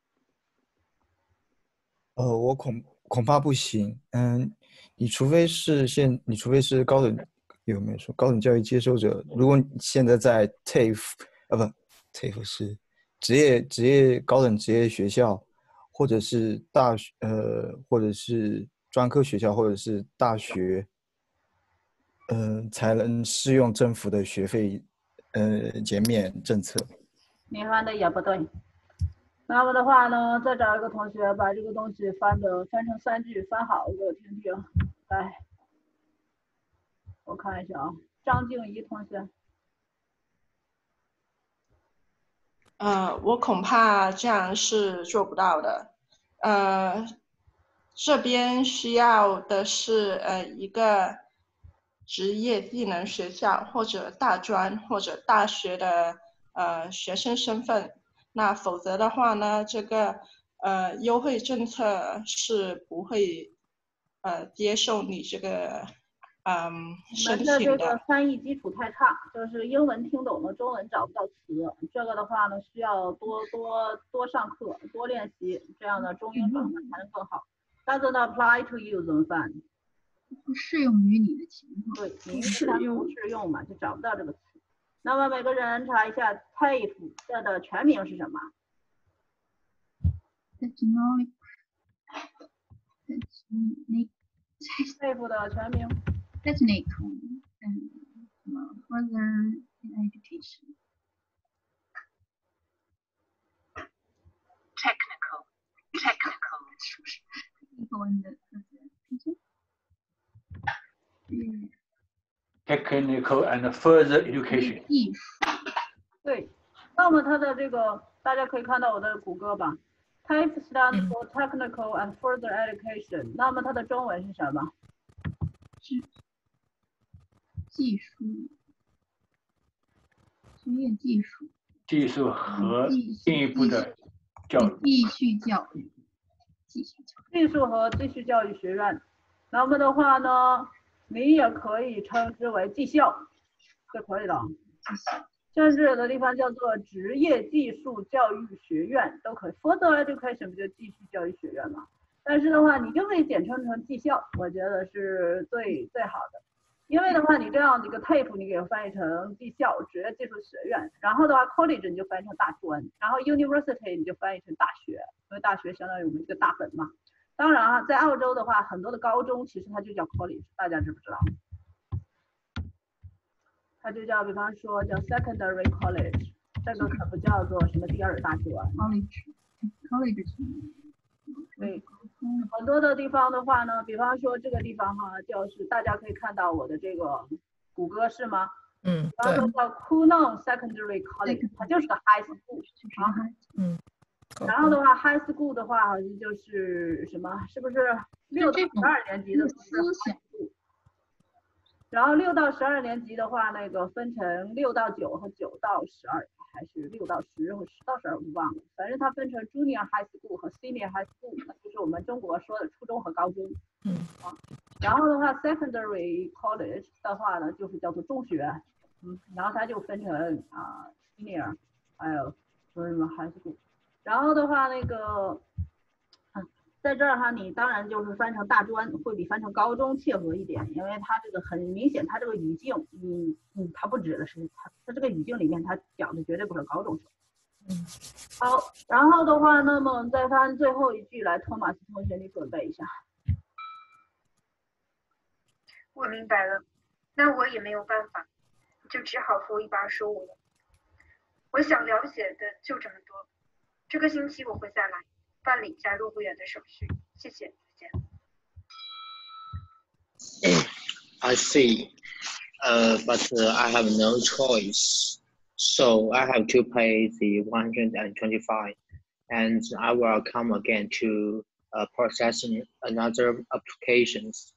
我恐怕不行。你除非是高等，有没有说高等教育接受者？如果你现在在 TAFE 是职业高等职业学校，或者是大学或者是专科学校，或者是大学，才能适用政府的学费减免政策。 你翻的也不对。那么的话呢，再找一个同学把这个东西翻成3句，翻好给我听听。来，我看一下啊，张静怡同学。 我恐怕这样是做不到的。这边需要的是一个职业技能学校或者大专或者大学的学生身份。那否则的话呢，这个优惠政策是不会接受你这个申你们的请这个翻译基础太差，就是英文听懂了，中文找不到词。这个的话呢，需要多上课，多练习，这样的中英转换才能更好。Doesn't apply to you 怎么办？ 不适用于你的情况。 对，不适用嘛，就找不到这个词。那么每个人查一下 TAFE 这的全名是什么 ？TAFE 的全名 Technical further education. Technical Technical and further education. 艺术。 对，那么它的这个大家可以看到我的谷歌吧 ，TAFE stands for Technical and Further Education。那么它的中文是什么？ 技术、职业技术、 技术和进一步的教育。 继续教育。 技术和继续教育学院。那么的话呢，你也可以称之为技校，就可以了。甚至有的地方叫做职业技术教育学院都可以 ，Further Education 不就继续教育学院吗？但是的话，你就可以简称成技校，我觉得是最好的。因为的话，你这样一个 TAFE 你给它翻译成技校、职业技术学院，然后的话 college 你就翻译成大专，然后 university 你就翻译成大学，因为大学相当于我们一个大本嘛。当然啊，在澳洲的话，很多的高中其实它就叫 college， 大家知不知道？它就叫，比方说叫 secondary college， 这个可不叫做什么第二大专。 college。 对，很多的地方的话呢，比方说这个地方哈，就是大家可以看到我的这个谷歌是吗？比方说叫 Coonong Secondary College， 它就是个 high school 啊。然后的话 ，high school 的话，好像就是什么，是不是6到12年级的思想？然后6到12年级的话，那个分成6到9和9到12，还是6到10和10到12，我忘了。反正它分成 junior high school 和 senior high school， 就是我们中国说的初中和高中。然后的话 ，secondary college 的话呢，就是叫做中学。然后它就分成senior， 还有说什么 high school。然后的话，那个，在这儿哈，你当然就是翻成大专会比翻成高中切合一点，因为它这个很明显，它这个语境，它不指的是它这个语境里面，它讲的绝对不是高中生。好，然后的话，那么我们再翻最后一句来，托马斯同学，你准备一下。 我明白了，那我也没有办法，就只好扶一把手我了。我想了解的就这么多。这个星期我会再来办理加入会员的手续，谢谢，再见。 I see, but I have no choice, so I have to pay the 125, and I will come again to processing another applications.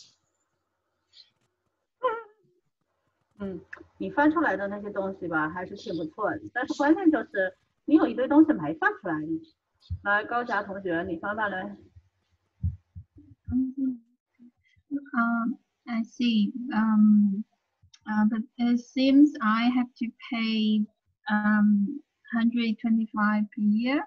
你翻出来的那些东西吧，还是挺不错的，但是关键就是你有一堆东西没翻出来。来，高霞同学，你翻翻来。 I see. But it seems I have to pay 125 per year.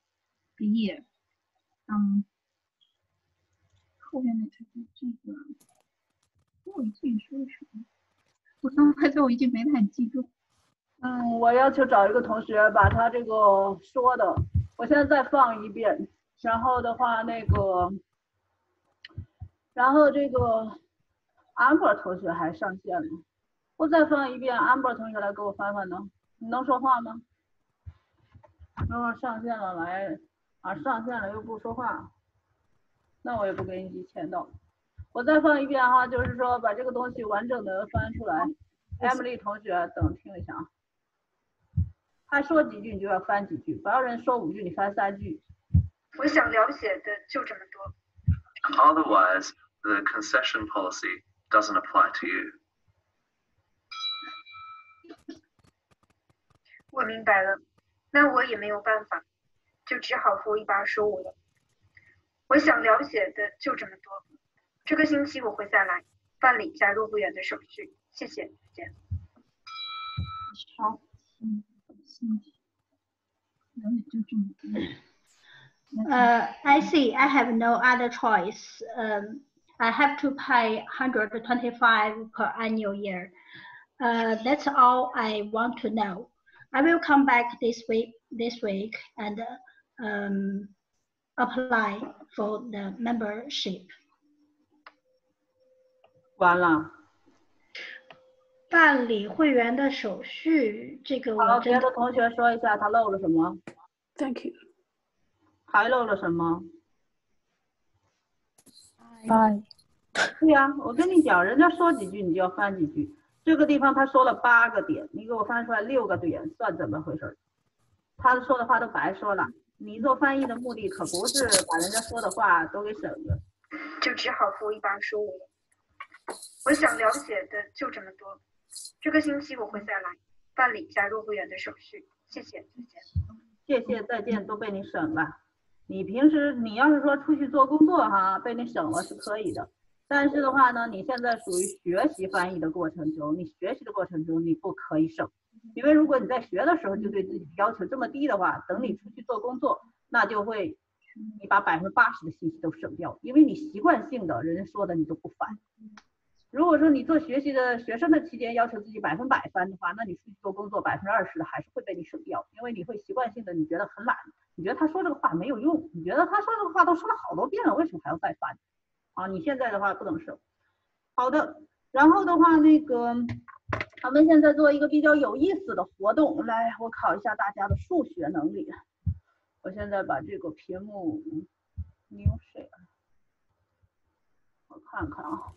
后面的这个我已经说什么？我刚才我已经没太记住。 我要求找一个同学把他这个说的，我现在再放一遍，然后的话然后这个 Amber 同学还上线了，我再放一遍 ，Amber 同学来给我翻翻呢，你能说话吗？如果上线了来上线了又不说话，那我也不给你签到。我再放一遍哈，就是说把这个东西完整的翻出来。Emily 同学，等听一下啊。他说几句你就要翻几句，不要人说5句你翻3句。 我想了解的就这么多。 Otherwise, the concession policy doesn't apply to you. 我明白了，那我也没有办法，就只好付125了。我想了解的就这么多。这个星期我会再来办理加入会员的手续。谢谢，再见。 好。 I see. I have no other choice. I have to pay 125 per annual year. That's all I want to know. I will come back this week and apply for the membership. 完了。 办理会员的手续，这个好，别的同学说一下他漏了什么。 Thank you. 还漏了什么？对呀，我跟你讲，人家说几句你就要翻几句。这个地方他说了8个点，你给我翻出来6个点，算怎么回事？他说的话都白说了。你做翻译的目的可不是把人家说的话都给省了。 就只好付125了。我想了解的就这么多。这个星期我会再来办理加入会员的手续。谢谢，再见。 谢谢，再见，都被你省了。你平时你要是说出去做工作哈，被你省了是可以的。但是的话呢，你现在属于学习翻译的过程中，你学习的过程中你不可以省，因为如果你在学的时候就对自己要求这么低的话，等你出去做工作，那就会你把80%的信息都省掉，因为你习惯性的人家说的你都不翻。如果说你做学习的学生的期间要求自己100%翻的话，那你出去做工作20%的还是会被你省掉，因为你会习惯性的你觉得很懒，你觉得他说这个话没有用，你觉得他说这个话都说了好多遍了，为什么还要再翻？啊，你现在的话不能省。好的，然后的话咱们现在做一个比较有意思的活动，来，我考一下大家的数学能力。我现在把这个屏幕你有谁啊？我看看啊。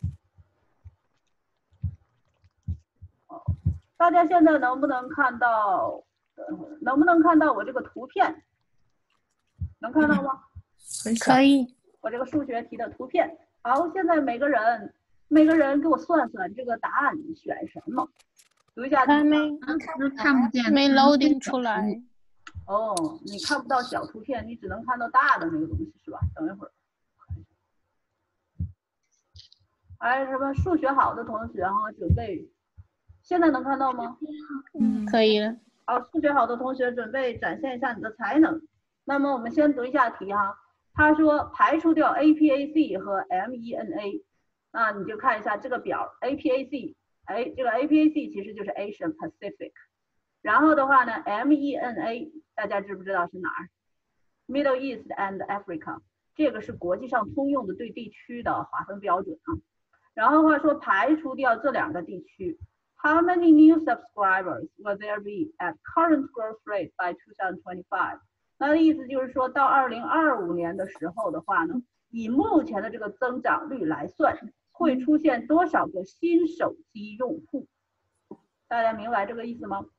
大家现在能不能看到我这个图片？能看到吗？ 可以。 我这个数学题的图片。好，现在每个人给我算算这个答案选什么。读一下。 看不见， 没 loading 出来。 哦，你看不到小图片，你只能看到大的那个东西是吧？等一会儿。哎，什么数学好的同学哈，准备。现在能看到吗？ 可以了。 好，数学好的同学准备展现一下你的才能。那么我们先读一下题哈。他说排除掉 APAC 和 MENA， 那你就看一下这个表 APAC， 这个 APAC 其实就是 Asian Pacific， 然后的话呢 MENA 大家知不知道是哪儿 ？Middle East and Africa， 这个是国际上通用的对地区的划分标准啊。然后的话说排除掉这2个地区。How many new subscribers will there be at current growth rate by 2025? 那的意思就是说到2025年的时候的话呢，以目前的这个增长率来算，会出现多少个新手机用户？大家明白这个意思吗？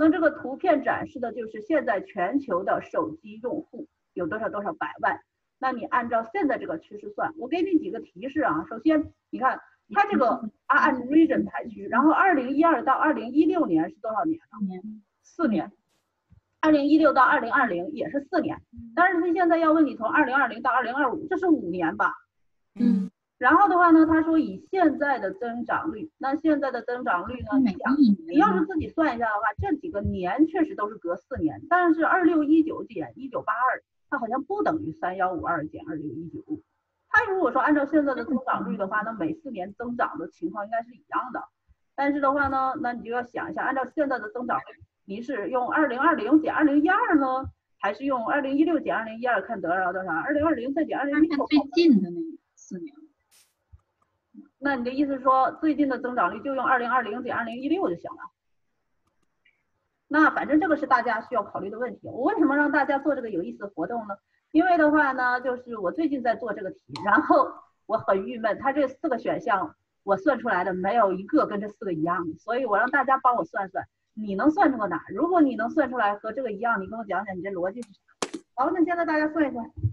那这个图片展示的就是现在全球的手机用户有多少百万。那你按照现在这个趋势算，我给你几个提示啊。首先，你看它这个按 region 排区，然后2012到2016年是多少年呢？4年。2016到2020也是4年，但是他现在要问你从2020到2025，这是5年吧？然后的话呢，他说以现在的增长率，那现在的增长率呢，你要是自己算一下的话，这几个年确实都是隔4年，但是2619减1982，它好像不等于3152减2619。它如果说按照现在的增长率的话，那每4年增长的情况应该是一样的。但是的话呢，那你就要想一下，按照现在的增长率，你是用2020减2012呢，还是用2016减2012看得到多少？2020再减2016。 最近的那4年。 那你的意思是说，最近的增长率就用2020减2016就行了？那反正这个是大家需要考虑的问题。我为什么让大家做这个有意思的活动呢？因为的话呢，就是我最近在做这个题，然后我很郁闷，它这4个选项我算出来的没有一个跟这4个一样的，所以我让大家帮我算算，你能算出个哪？如果你能算出来和这个一样，你跟我讲讲你这逻辑是啥？好，那现在大家算一算。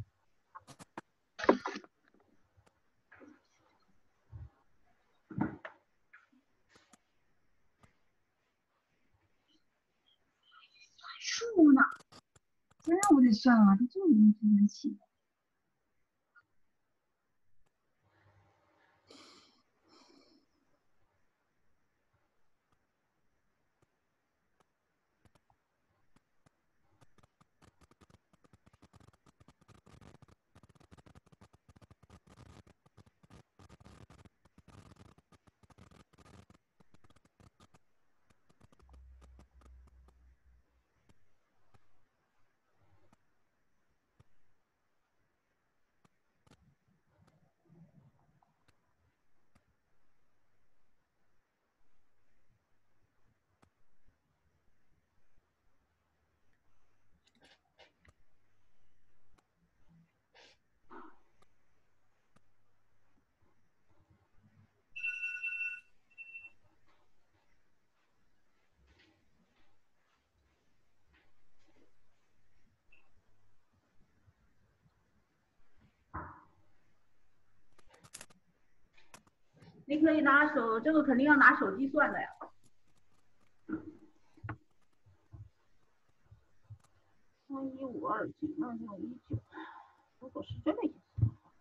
数呢？真让我得算啊，它这么多计算器。 你可以这个肯定要拿手机算的呀。3152减2619，如果是这个意思。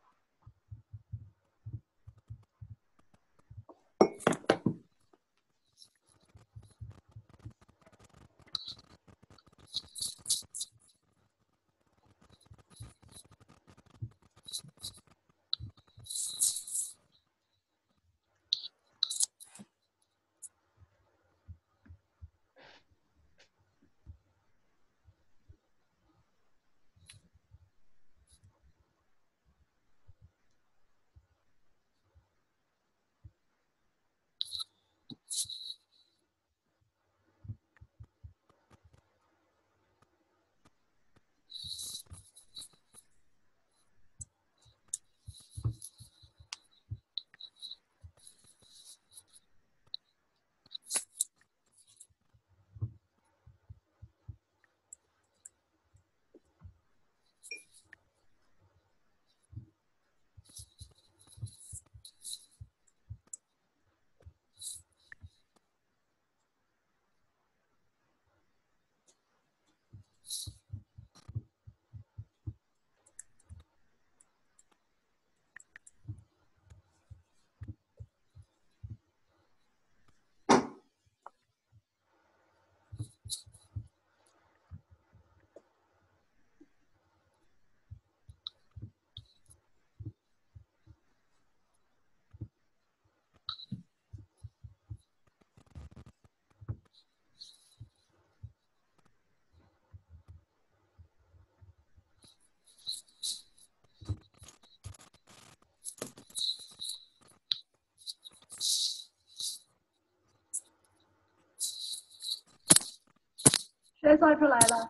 谁算出来了？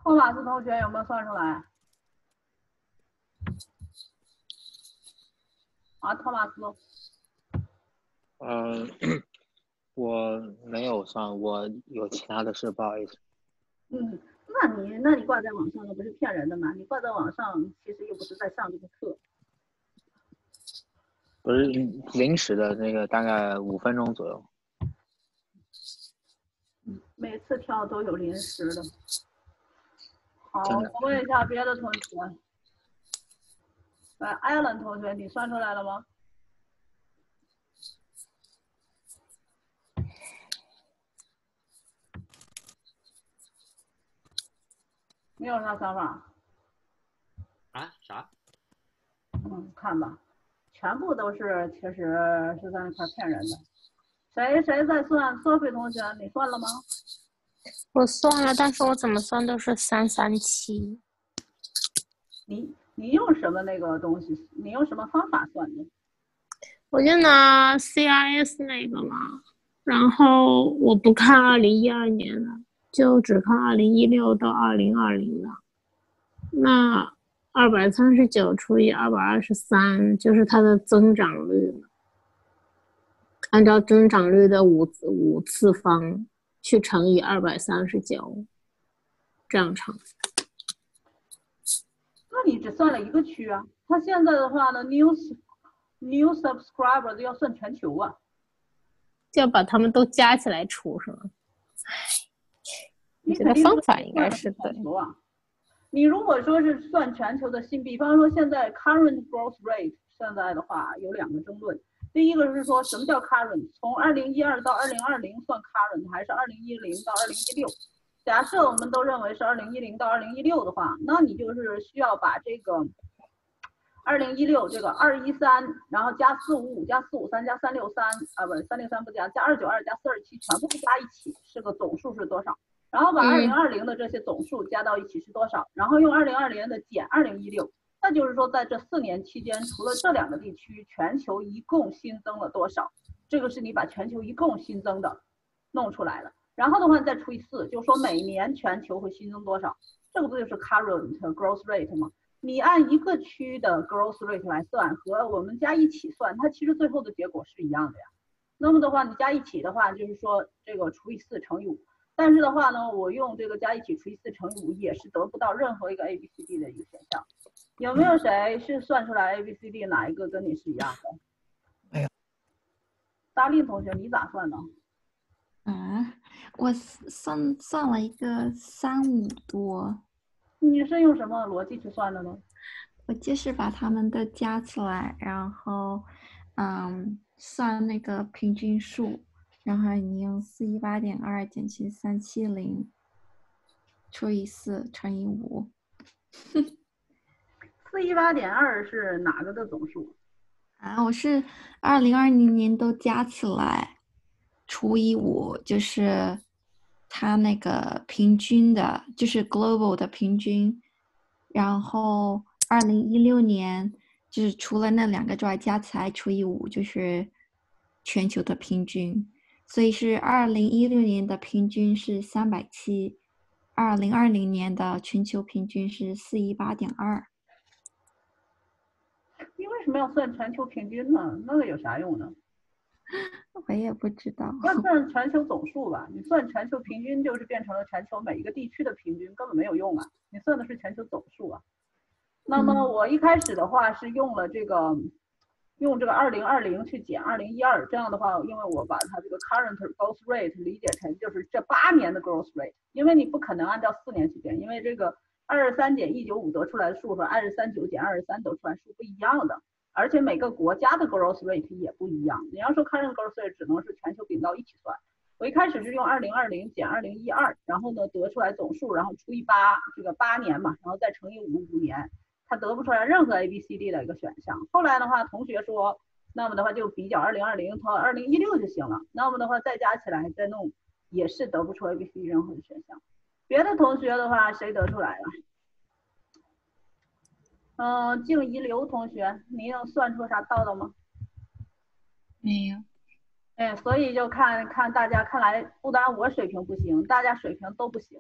托马斯同学有没有算出来？啊，托马斯。 我没有算，我有其他的事，不好意思。 那你挂在网上那不是骗人的吗？你挂在网上其实又不是在上这个课。 不是临时的那个，大概5分钟左右。 每次跳都有临时的。好，我问一下别的同学。艾伦同学，你算出来了吗？你有啥想法？ 啊？啥？ 看吧，全部都是其实是在那块骗人的。谁在算？Sophie同学，你算了吗？ 我算了，但是我怎么算都是337。 你用什么那个东西？你用什么方法算的？ 我就拿 CIS 那个嘛，然后我不看2012年了，就只看2016到2020的。那239除以223就是它的增长率，按照增长率的五次方去乘以239，这样乘。 那你只算了一个区啊？它现在的话呢 ，new subscribers 要算全球啊， 就要把它们都加起来除是吗？我觉得方法应该是对。 你如果说是算全球的新，比方说现在 current growth rate 现在的话有2个争论。第一个是说什么叫 current， 从2012到2020算 current 还是2010到2016？假设我们都认为是2010到2016的话，那你就是需要把这个2016这个213，然后加455加453加363，不是303不加，加292加427全部加一起是个总数是多少？然后把2020的这些总数加到一起是多少？然后用2020的减2016，那就是说在这4年期间，除了这2个地区，全球一共新增了多少？这个是你把全球一共新增的弄出来了。然后的话再除以4，就是说每年全球会新增多少？这个不就是 current growth rate 吗？你按一个区的 growth rate 来算，和我们加一起算，它其实最后的结果是一样的呀。那么的话，你加一起的话，就是说这个除以4乘以5。但是的话呢，我用这个加一起除以4乘以5也是得不到任何一个 ABCD 的一个选项。有没有谁是算出来 ABCD 哪一个跟你是一样的？ 没有。 大令同学，你咋算的？ 我算了一个35多。 你是用什么逻辑去算的呢？ 我就是把它们都加起来，然后算那个平均数，然后你用418.2减去370除以4乘以5。 418.2是哪个的总数？ 我是2020年都加起来除以5，就是它那个平均的，就是 global 的平均，然后2016年就是除了那2个之外加起来除以5，就是全球的平均，所以是2016年的平均是370，2020年的全球平均是418.2。 你为什么要算全球平均呢？那个有啥用呢？ 我也不知道。 要算全球总数吧，你算全球平均就是变成了全球每一个地区的平均，根本没有用啊。你算的是全球总数啊。那么我一开始的话是用这个2020去减2012，这样的话，因为我把它这个 current growth rate 理解成就是这8年的 growth rate， 因为你不可能按照4年去减，因为这个23减195得出来的数和239减23得出来的数不一样的，而且每个国家的 growth rate 也不一样。你要说 current growth rate 只能是全球并到一起算。我一开始是用2020减2012，然后呢得出来总数，然后除以8，这个8年嘛，然后再乘以5年，它得不出来任何 ABCD 的一个选项。后来的话，同学说，那么的话就比较2020和2016就行了。那么的话再加起来再弄，也是得不出 ABCD 任何的选项。别的同学的话，谁得出来了？静怡刘同学，你有算出啥道道吗？ 没有。 所以就看大家，看来不单我水平不行，大家水平都不行。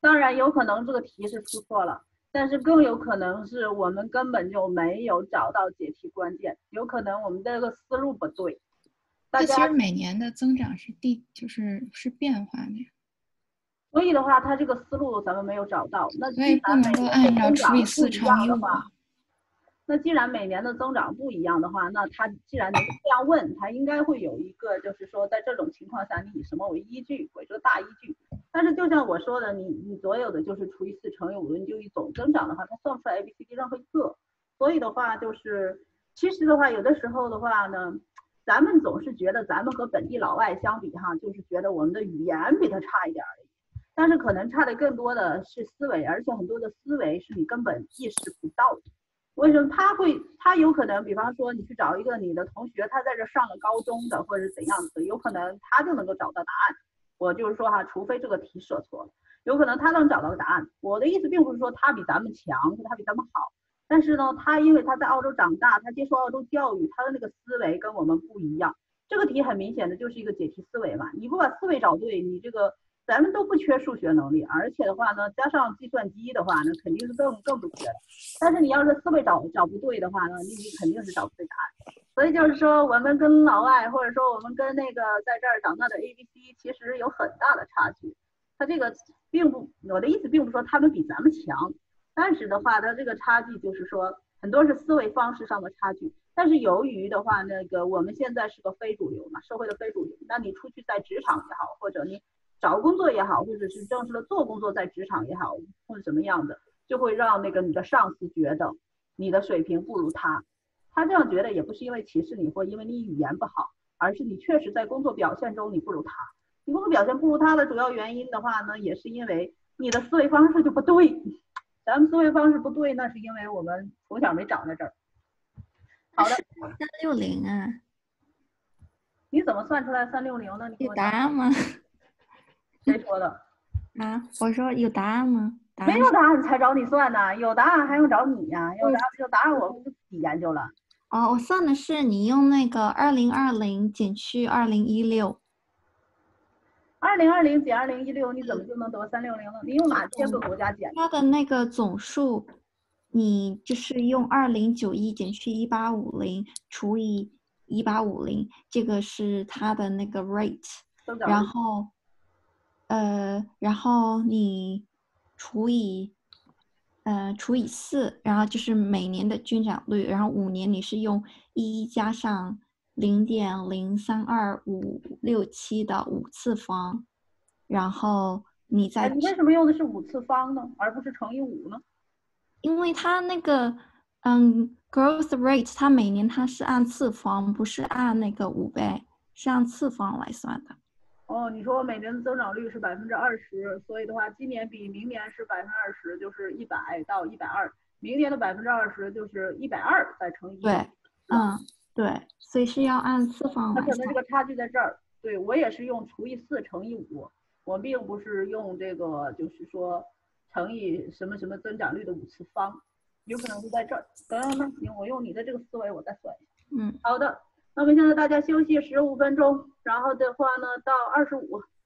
当然有可能这个题是出错了，但是更有可能是我们根本就没有找到解题关键，有可能我们这个思路不对。 它其实每年的增长是是变化的呀。 所以的话，它这个思路咱们没有找到，那所以不能够按照除以4乘以5。 那既然每年的增长不一样的话，那它既然能这样问，它应该会有一个，就是说在这种情况下，你以什么为依据，为这个大依据。但是就像我说的，你所有的就是除以4乘以5，你就以总增长的话，它算不出来 A、B、C、D 任何一个。所以的话，就是其实的话，有的时候的话呢，咱们总是觉得咱们和本地老外相比哈，就是觉得我们的语言比他差一点而已。但是可能差的更多的是思维，而且很多的思维是你根本意识不到的。为什么他有可能，比方说你去找一个你的同学，他在这上了高中的或者是怎样子，有可能他就能够找到答案。我就是说哈，除非这个题设错了，有可能他能找到答案。我的意思并不是说他比咱们强，他比咱们好，但是呢，他因为他在澳洲长大，他接受澳洲教育，他的那个思维跟我们不一样。这个题很明显的就是一个解题思维嘛，你不把思维找对，你这个咱们都不缺数学能力，而且的话呢，加上计算机的话呢，肯定是更不缺的。但是你要是思维找不对的话呢，你肯定是找不对答案。所以就是说，我们跟老外，或者说我们跟那个在这儿长大的 ABC， 其实有很大的差距。他这个我的意思并不是说他们比咱们强，但是的话，他这个差距就是说很多是思维方式上的差距。但是由于的话，我们现在是个非主流嘛，社会的非主流，那你出去在职场也好，或者你找工作也好，或者是正式的做工作在职场也好，或者什么样的，就会让你的上司觉得你的水平不如他。他这样觉得也不是因为歧视你或因为你语言不好，而是你确实在工作表现中你不如他。你工作表现不如他的主要原因的话呢，也是因为你的思维方式就不对。咱们思维方式不对，那是因为我们从小没长在这儿。好的 ，360啊。 你怎么算出来360呢？ 有答案吗？ 谁说的？ 啊，我说有答案吗？ 没有答案才找你算呢，有答案还用找你呀？有答案我不自己研究了。 哦，我算的是你用那个2020减去2016。 2020减2016，你怎么就能得360呢？你用哪些个国家减？ 它的那个总数，你就是用2091减去1850除以1850，这个是它的那个 rate， 然后你除以4，然后就是每年的均涨率，然后5年你是用1加上0.032567的5次方，然后你再你为什么用的是5次方呢，而不是乘以5呢？ 因为它那个growth rate 它每年它是按次方，不是按那个5倍，是按次方来算的。 哦，你说每年的增长率是20%，所以的话，今年比明年是20%，就是100到120，明年的20%就是120再乘以1。 对，对，所以是要按次方来算。 那可能这个差距在这儿。对，我也是用除以4乘以5，我并不是用这个，就是说乘以什么什么增长率的5次方，有可能是在这儿。等等呢，我用你的这个思维，我再算一下。好的。那么现在大家休息15分钟，然后的话呢，到25